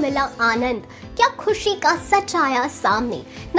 मिला आनंद, क्या खुशी का सच आया सामने।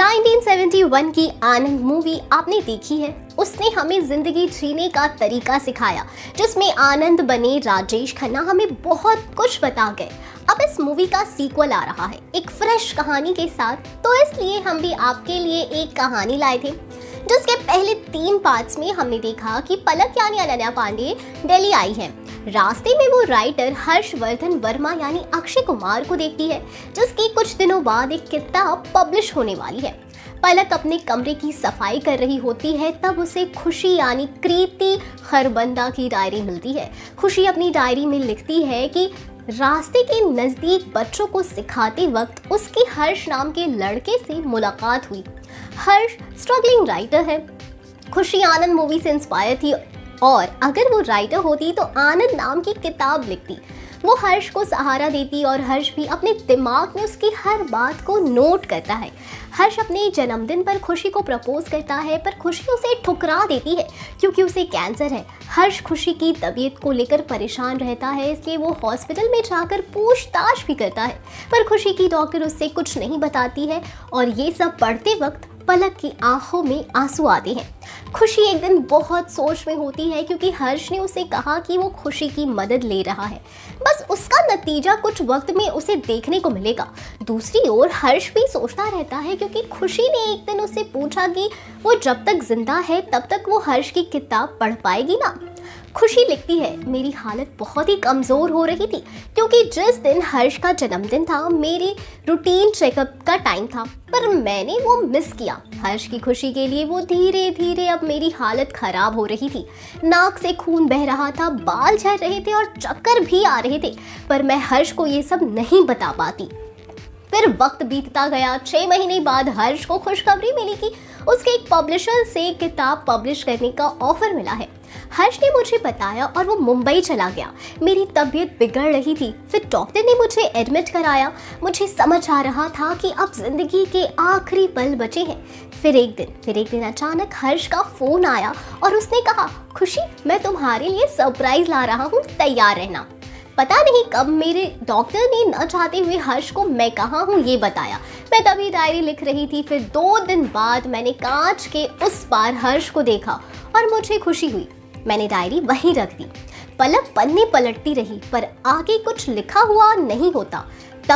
1971 की आनंद मूवी आपने देखी है। उसने हमें जिंदगी जीने का तरीका सिखाया, जिसमें आनंद बने राजेश खन्ना हमें बहुत कुछ बता गए। अब इस मूवी का सीक्वल आ रहा है एक फ्रेश कहानी के साथ, तो इसलिए हम भी आपके लिए एक कहानी लाए थे, जिसके पहले 3 पार्ट्स में हमने देखा कि पलक यानी अनन्या पांडे दिल्ली आई है। रास्ते में वो राइटर हर्षवर्धन वर्मा यानी अक्षय कुमार को देखती है, जिसकी कुछ दिनों बाद एक किताब पब्लिश होने वाली है। पलक अपने कमरे की सफाई कर रही होती है, तब उसे खुशी यानी कृति खरबंदा की डायरी मिलती है। खुशी अपनी डायरी में लिखती है कि रास्ते के नज़दीक बच्चों को सिखाते वक्त उसकी हर्ष नाम के लड़के से मुलाकात हुई। हर्ष स्ट्रगलिंग राइटर है। खुशी आनंद मूवी से इंस्पायर थी और अगर वो राइटर होती तो आनंद नाम की किताब लिखती। वो हर्ष को सहारा देती और हर्ष भी अपने दिमाग में उसकी हर बात को नोट करता है। हर्ष अपने जन्मदिन पर खुशी को प्रपोज करता है, पर खुशी उसे ठुकरा देती है क्योंकि उसे कैंसर है। हर्ष खुशी की तबीयत को लेकर परेशान रहता है, इसलिए वो हॉस्पिटल में जाकर पूछताछ भी करता है, पर खुशी की डॉक्टर उससे कुछ नहीं बताती है और ये सब पढ़ते वक्त पलक की आंखों में आंसू आते हैं। खुशी एक दिन बहुत सोच में होती है क्योंकि हर्ष ने उसे कहा कि वो खुशी की मदद ले रहा है, बस उसका नतीजा कुछ वक्त में उसे देखने को मिलेगा। दूसरी ओर हर्ष भी सोचता रहता है क्योंकि खुशी ने एक दिन उससे पूछा कि वो जब तक जिंदा है तब तक वो हर्ष की किताब पढ़ पाएगी ना। खुशी लिखती है, मेरी हालत बहुत ही कमज़ोर हो रही थी क्योंकि जिस दिन हर्ष का जन्मदिन था मेरी रूटीन चेकअप का टाइम था, पर मैंने वो मिस किया। हर्ष की खुशी के लिए वो धीरे धीरे अब मेरी हालत ख़राब हो रही थी। नाक से खून बह रहा था, बाल झड़ रहे थे और चक्कर भी आ रहे थे, पर मैं हर्ष को ये सब नहीं बता पाती। फिर वक्त बीतता गया। 6 महीने बाद हर्ष को खुशखबरी मिली कि उसके एक पब्लिशर से किताब पब्लिश करने का ऑफर मिला है। हर्ष ने मुझे बताया और वो मुंबई चला गया। मेरी तबीयत बिगड़ रही थी, फिर डॉक्टर ने मुझे एडमिट कराया। मुझे समझ आ रहा था कि अब जिंदगी के आखिरी पल बचे हैं। फिर एक दिन अचानक हर्ष का फोन आया और उसने कहा, खुशी मैं तुम्हारे लिए सरप्राइज ला रहा हूँ, तैयार रहना। पता नहीं कब मेरे डॉक्टर ने न चाहते हुए हर्ष को मैं कहाँ हूँ ये बताया। मैं तभी डायरी लिख रही थी। फिर 2 दिन बाद मैंने कांच के उस पार हर्ष को देखा और मुझे खुशी हुई। मैंने डायरी वहीं रख दी। पलक पन्ने पलटती रही, पर आगे कुछ लिखा हुआ नहीं होता।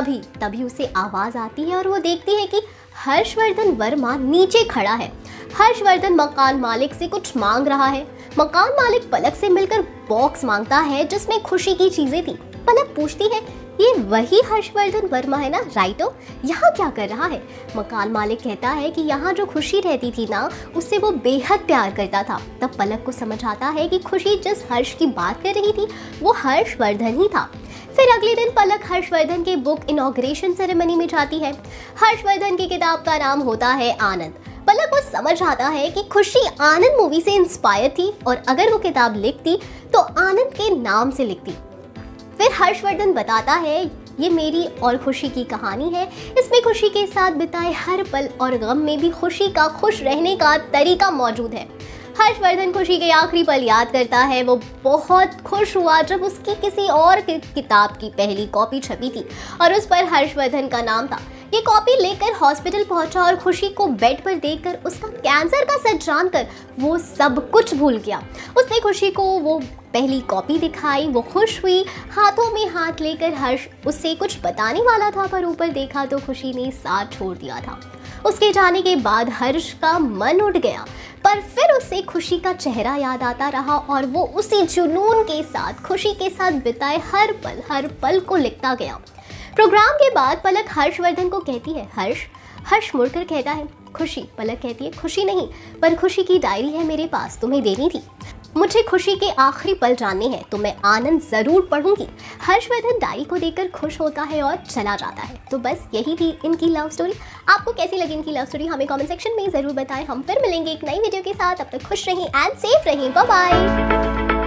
तभी उसे आवाज़ आती है और वो देखती है कि हर्षवर्धन वर्मा नीचे खड़ा है। हर्षवर्धन मकान मालिक से कुछ मांग रहा है। मकान मालिक पलक से मिलकर बॉक्स मांगता है जिसमें खुशी की चीजें थी। पलक पूछती है, ये वही हर्षवर्धन वर्मा है ना राइटर, यहाँ क्या कर रहा है? मकान मालिक कहता है कि यहाँ जो खुशी रहती थी ना, उससे वो बेहद प्यार करता था। तब पलक को समझ आता है कि खुशी जिस हर्ष की बात कर रही थी वो हर्षवर्धन ही था। फिर अगले दिन पलक हर्षवर्धन के बुक इनॉग्रेशन सेरेमनी में जाती है। हर्षवर्धन की किताब का नाम होता है आनंद। पलक को समझ आता है कि खुशी आनंद मूवी से इंस्पायर थी और अगर वो किताब लिखती तो आनंद के नाम से लिखती। फिर हर्षवर्धन बताता है, ये मेरी और खुशी की कहानी है। इसमें खुशी के साथ बिताए हर पल और गम में भी खुशी का खुश रहने का तरीका मौजूद है। हर्षवर्धन खुशी के आखिरी पल याद करता है। वो बहुत खुश हुआ जब उसकी किसी और किताब की पहली कॉपी छपी थी और उस पर हर्षवर्धन का नाम था। ये कॉपी लेकर हॉस्पिटल पहुंचा और खुशी को बेड पर देखकर उसका कैंसर का सच जानकर वो सब कुछ भूल गया। उसने खुशी को वो पहली कॉपी दिखाई, वो खुश हुई। हाथों में हाथ लेकर हर्ष उससे कुछ बताने वाला था, पर ऊपर देखा तो खुशी ने साथ छोड़ दिया था। उसके जाने के बाद हर्ष का मन उठ गया, पर फिर उसे खुशी का चेहरा याद आता रहा और वो उसी जुनून के साथ खुशी के साथ बिताए हर पल को लिखता गया। प्रोग्राम के बाद पलक हर्षवर्धन को कहती है, हर्ष मुड़कर कहता है, खुशी। पलक कहती है, खुशी नहीं, पर खुशी की डायरी है मेरे पास, तुम्हें देनी थी। मुझे खुशी के आखिरी पल जानने हैं तो मैं आनंद जरूर पढ़ूंगी। हर्षवर्धन डायरी को देखकर खुश होता है और चला जाता है। तो बस यही थी इनकी लव स्टोरी। आपको कैसी लगी इनकी लव स्टोरी हमें कमेंट सेक्शन में ज़रूर बताएं। हम फिर मिलेंगे एक नई वीडियो के साथ। अब तक खुश रहें एंड सेफ रहें। Bye bye.